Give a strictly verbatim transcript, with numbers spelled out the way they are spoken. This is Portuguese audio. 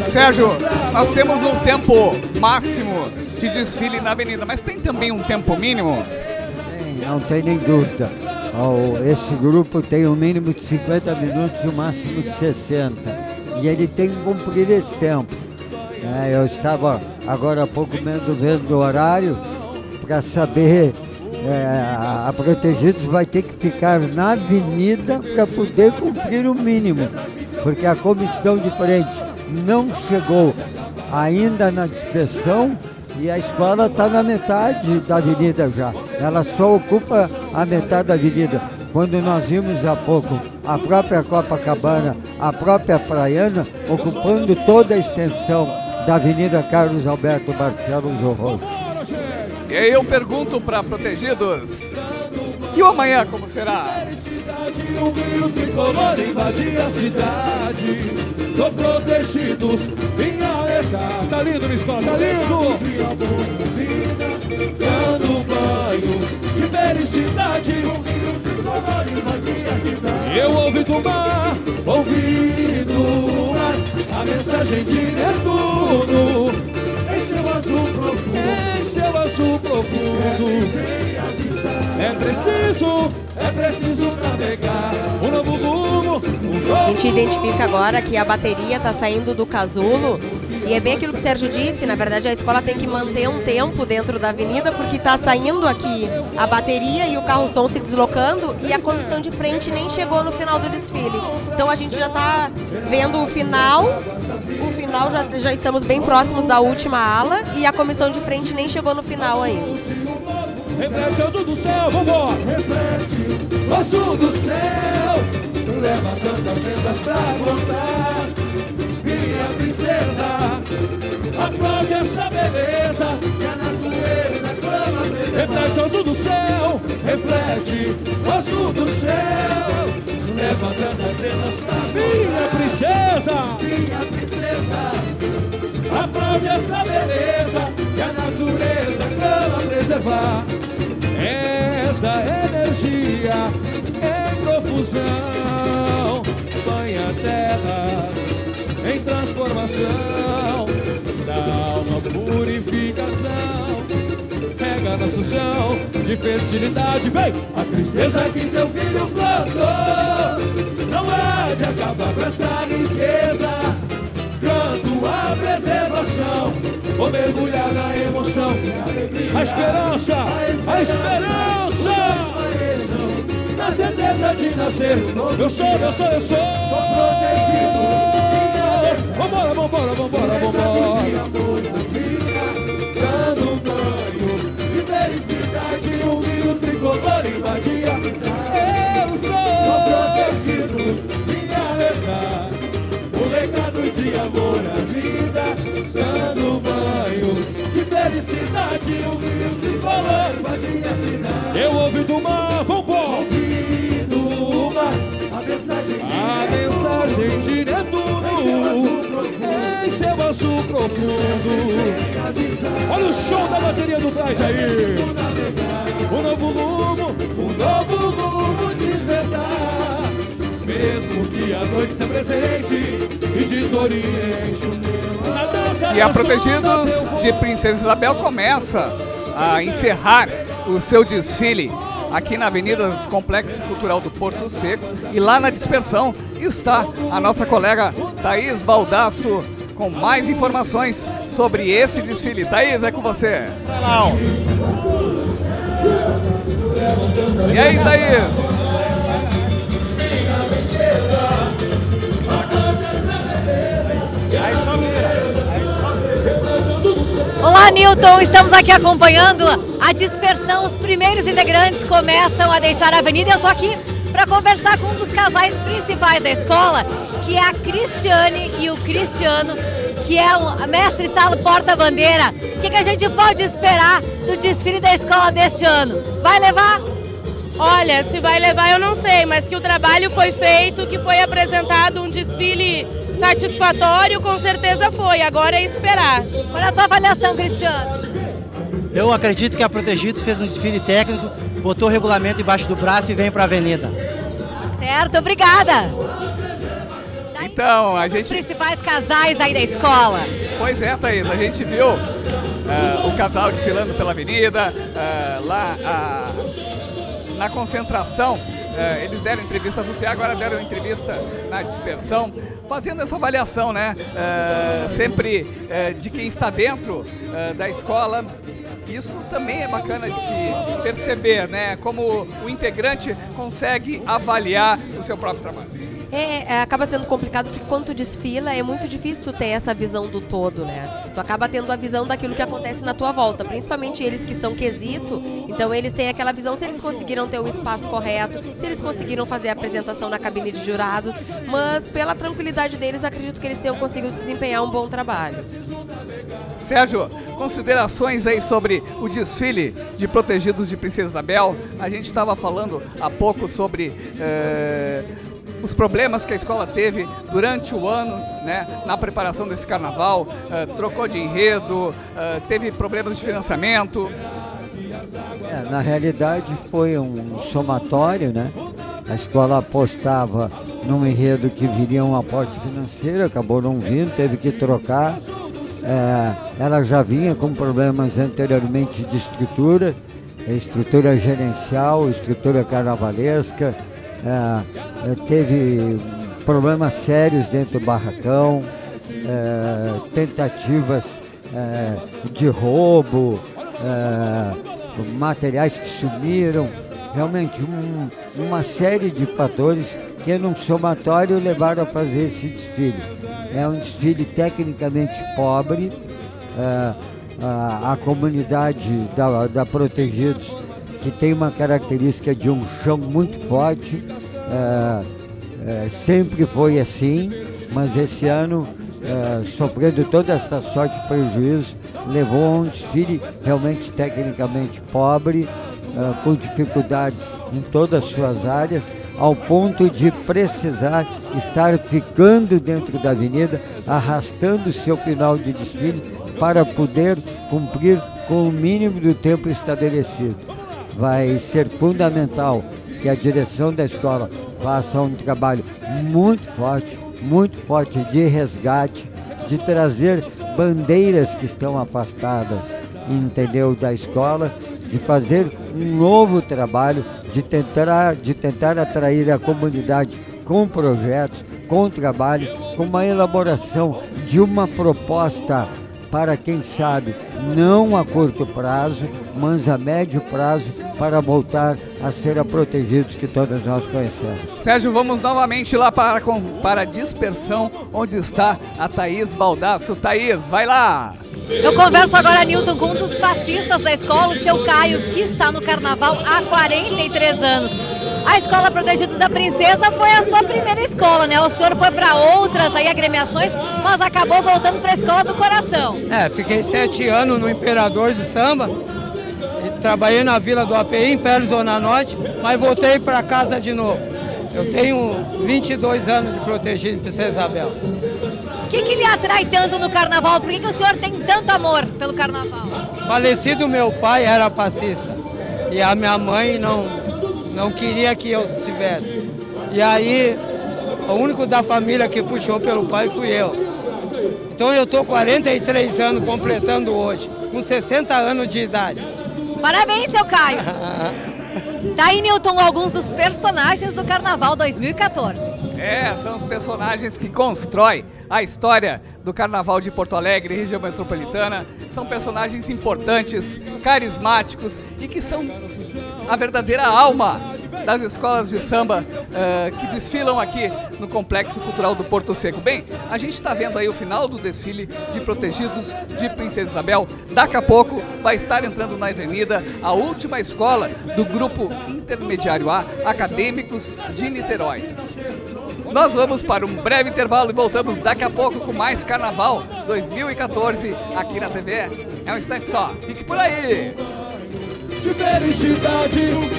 Sérgio, nós temos um tempo máximo de desfile na avenida, mas tem também um tempo mínimo? Tem, não tem nem dúvida. Esse grupo tem um mínimo de cinquenta minutos e um máximo de sessenta. E ele tem que cumprir esse tempo. É, eu estava agora há pouco vendo, vendo o horário para saber, é, a Protegidos vai ter que ficar na avenida para poder cumprir o mínimo, porque a comissão de frente não chegou ainda na dispersão e a escola está na metade da avenida já. Ela só ocupa a metade da avenida. Quando nós vimos há pouco a própria Copacabana, a própria Praiana, ocupando toda a extensão da Avenida Carlos Alberto Barcelos Roxo. E aí eu pergunto para Protegidos, e o amanhã como será? O brilho tricolor invadir a cidade. Sou Protegidos, minha alerta. Tá lindo, minha escola, tá lindo. Dando banho de felicidade. O brilho tricolor invadir a cidade. Eu ouvi do mar, ouvi do mar a mensagem de Netuno. Em seu azul profundo, em seu azul profundo. É preciso, é preciso navegar um novo rumo, um novo. A gente identifica agora que a bateria está saindo do casulo e é bem aquilo que o Sérgio disse, na verdade a escola tem que manter um tempo dentro da avenida porque está saindo aqui a bateria e o carro-som se deslocando e a comissão de frente nem chegou no final do desfile. Então a gente já está vendo o final, o final já, já estamos bem próximos da última ala e a comissão de frente nem chegou no final ainda. Reflete o azul do céu, vambora! Reflete o azul do céu, leva tantas vendas pra contar. Minha princesa, aplaude essa beleza que a natureza clama. Reflete o azul do céu, reflete o azul do céu, leva tantas vendas pra minha princesa. Minha princesa, aplaude essa beleza que a natureza clama preservar. Essa energia em profusão banha terras em transformação, dá uma purificação, pega na sujão de fertilidade. Vem! A tristeza que teu filho plantou não há de acabar com essa riqueza. Canto a preservação, vou mergulhar na emoção, a esperança, a esperança, na certeza de nascer. Eu sou, eu sou, eu sou, sou protegido. Vambora, vambora, vambora, vambora. Dando banho de felicidade, o rio tricolor invadia a cidade. Eu sou, sou protegido, minha verdade. O legado de amor à vida, dando banho de felicidade, o rio tricolor invadia a cidade. Eu ouvi do mar, vambora! Ouvi do mar, a mensagem de a mensagem de Netuno, em seu azul profundo. Olha o show da bateria do trás aí. Um novo rumo, um novo rumo desvendar. Mesmo que a noite se apresente e desoriente. E a Protegidos de Princesa Isabel começa a encerrar o seu desfile aqui na Avenida Complexo Cultural do Porto Seco. E lá na dispersão está a nossa colega Thaís Baldasso com mais informações sobre esse desfile. Thaís, é com você. E aí, Thaís? Olá, Newton, estamos aqui acompanhando a dispersão. Os primeiros integrantes começam a deixar a avenida. Eu estou aqui para conversar com um dos casais principais da escola, que é a Cristiane e o Cristiano, que é um mestre-sala porta-bandeira. O que, que a gente pode esperar do desfile da escola deste ano? Vai levar? Olha, se vai levar eu não sei, mas que o trabalho foi feito, que foi apresentado um desfile satisfatório, com certeza foi. Agora é esperar. Qual é a tua avaliação, Cristiano? Eu acredito que a Protegidos fez um desfile técnico, botou o regulamento embaixo do braço e vem para a avenida. Certo, obrigada. Então, a Um gente... dos principais casais aí da escola. Pois é, Thaís, a gente viu uh, o casal desfilando pela avenida, uh, lá uh, na concentração, uh, eles deram entrevista no P A, agora deram entrevista na dispersão, fazendo essa avaliação, né, uh, sempre uh, de quem está dentro uh, da escola. Isso também é bacana de se perceber, né, como o integrante consegue avaliar o seu próprio trabalho. É, é, acaba sendo complicado porque quando tu desfila é muito difícil tu ter essa visão do todo, né? Tu acaba tendo a visão daquilo que acontece na tua volta, principalmente eles que são quesito, então eles têm aquela visão se eles conseguiram ter o espaço correto, se eles conseguiram fazer a apresentação na cabine de jurados, mas pela tranquilidade deles acredito que eles tenham conseguido desempenhar um bom trabalho. Sérgio, considerações aí sobre o desfile de protegidos de Princesa Isabel. A gente estava falando há pouco sobre é, os problemas que a escola teve durante o ano, né, na preparação desse carnaval, é, trocou de enredo, é, teve problemas de financiamento. É, na realidade foi um somatório, né? A escola apostava num enredo que viria um aporte financeiro, acabou não vindo, teve que trocar. É, ela já vinha com problemas anteriormente de estrutura, estrutura gerencial, estrutura carnavalesca, é, teve problemas sérios dentro do barracão, é, tentativas é, de roubo, é, materiais que sumiram, realmente um, uma série de fatores que num somatório levaram a fazer esse desfile. É um desfile tecnicamente pobre, é, a, a comunidade da, da Protegidos, que tem uma característica de um chão muito forte, é, é, sempre foi assim, mas esse ano, é, sofrendo toda essa sorte e prejuízo, levou a um desfile realmente tecnicamente pobre, é, com dificuldades em todas as suas áreas, ao ponto de precisar estar ficando dentro da avenida, arrastando o seu final de desfile para poder cumprir com o mínimo do tempo estabelecido. Vai ser fundamental que a direção da escola faça um trabalho muito forte, muito forte de resgate, de trazer bandeiras que estão afastadas, entendeu, da escola, de fazer um novo trabalho, de tentar, de tentar atrair a comunidade com projetos, com trabalho, com uma elaboração de uma proposta para, quem sabe, não a curto prazo, mas a médio prazo, para voltar a ser a Protegidos que todos nós conhecemos. Sérgio, vamos novamente lá para, para a dispersão, onde está a Thaís Baldasso. Thaís, vai lá! Eu converso agora, Nilton, com um dos passistas da escola, o seu Caio, que está no carnaval há quarenta e três anos. A Escola Protegidos da Princesa foi a sua primeira escola, né? O senhor foi para outras aí agremiações, mas acabou voltando para a Escola do Coração. É, fiquei sete anos no Imperador do Samba, e trabalhei na Vila do A P I, Império Zona Norte, mas voltei para casa de novo. Eu tenho vinte e dois anos de Protegido de Princesa Isabel. O que, que lhe atrai tanto no carnaval? Por que, que o senhor tem tanto amor pelo carnaval? Falecido meu pai era passista e a minha mãe não, não queria que eu estivesse. E aí, o único da família que puxou pelo pai fui eu. Então eu estou quarenta e três anos completando hoje, com sessenta anos de idade. Parabéns, seu Caio! Tá aí, Nilton, alguns dos personagens do Carnaval dois mil e quatorze. É, são os personagens que constroem a história do Carnaval de Porto Alegre, região metropolitana. São personagens importantes, carismáticos e que são a verdadeira alma das escolas de samba uh, que desfilam aqui no Complexo Cultural do Porto Seco. Bem, a gente está vendo aí o final do desfile de Protegidos de Princesa Isabel. Daqui a pouco vai estar entrando na avenida a última escola do Grupo Intermediário A, Acadêmicos de Niterói. Nós vamos para um breve intervalo e voltamos daqui a pouco com mais Carnaval dois mil e quatorze aqui na T V. É um instante só, fique por aí! De felicidade.